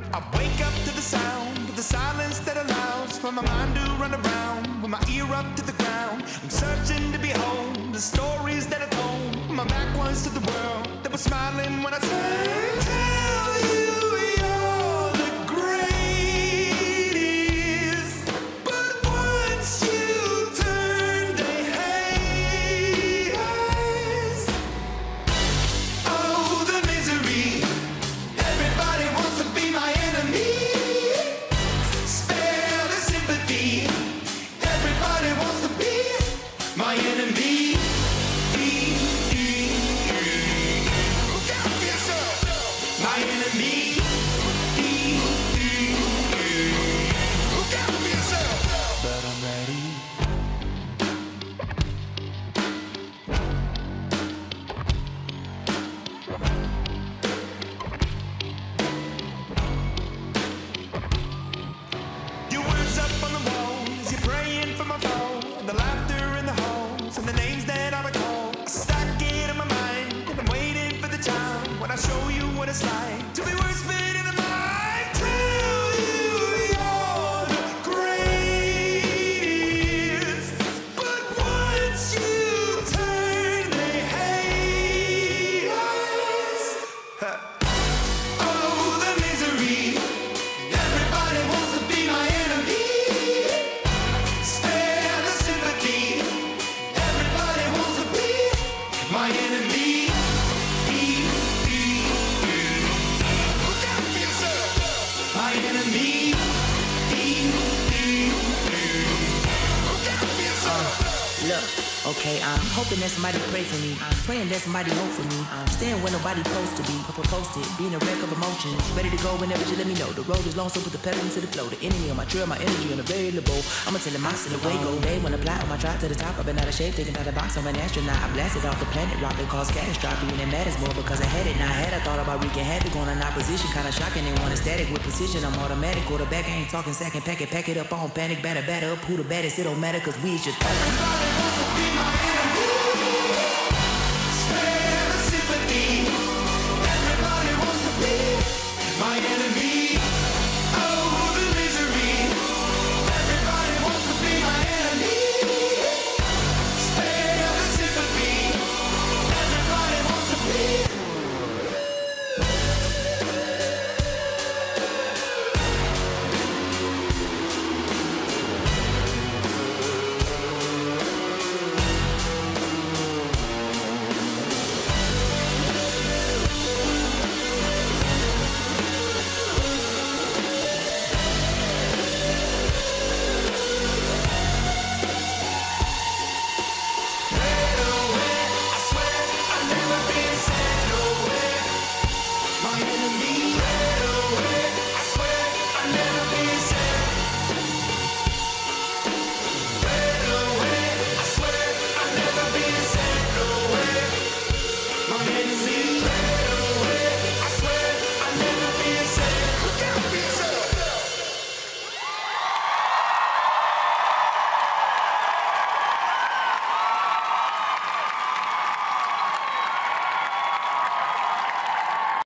I wake up to the sound of the silence that allows for my mind to run around with my ear up to the ground. I'm searching to behold the stories that I told. My back was to the world that was smiling when I turned. Tell you you're the greatest, but once you turn, they hate us. Oh, the misery. Everybody wants to be my enemy. Spare the sympathy. Everybody wants to be my enemy. Look out for yourself. My enemy. Look out for yourself. But I'm ready. Your words up on the walls, you're praying for my fall. The laughter in the halls, and the names that I recall. I stack it in my mind, and I'm waiting for the time when I show you what it's like to be worse fit in the mind. Tell you you're the greatest, but once you turn, they hate us. Oh, the misery. Everybody wants to be my enemy. Spare the sympathy. Everybody wants to be my enemy. Look out for yourself. My enemy. Look out for yourself. Look, okay, I'm hoping that somebody pray for me. I'm praying that somebody hope for me. I'm staying where nobody supposed to be. Posted, being a wreck of emotions. Ready to go whenever you let me know. The road is long, so put the pedal into the flow. The enemy on my trail, my energy unavailable. I'ma tell him I send away, go day when I fly on my drive to the top. I've been out of shape, thinking out of the box. I'm an astronaut. I blasted off the planet, rock that caused catastrophe. And it matters more because I had it. Now I had, I thought about wreaking havoc on an opposition. Kinda shocking, they want a static with precision. I'm automatic, quarterback, I ain't talking second. Pack it up on panic, batter up. Who the baddest, it don't matter, cause we is just Everybody wants to be my enemy.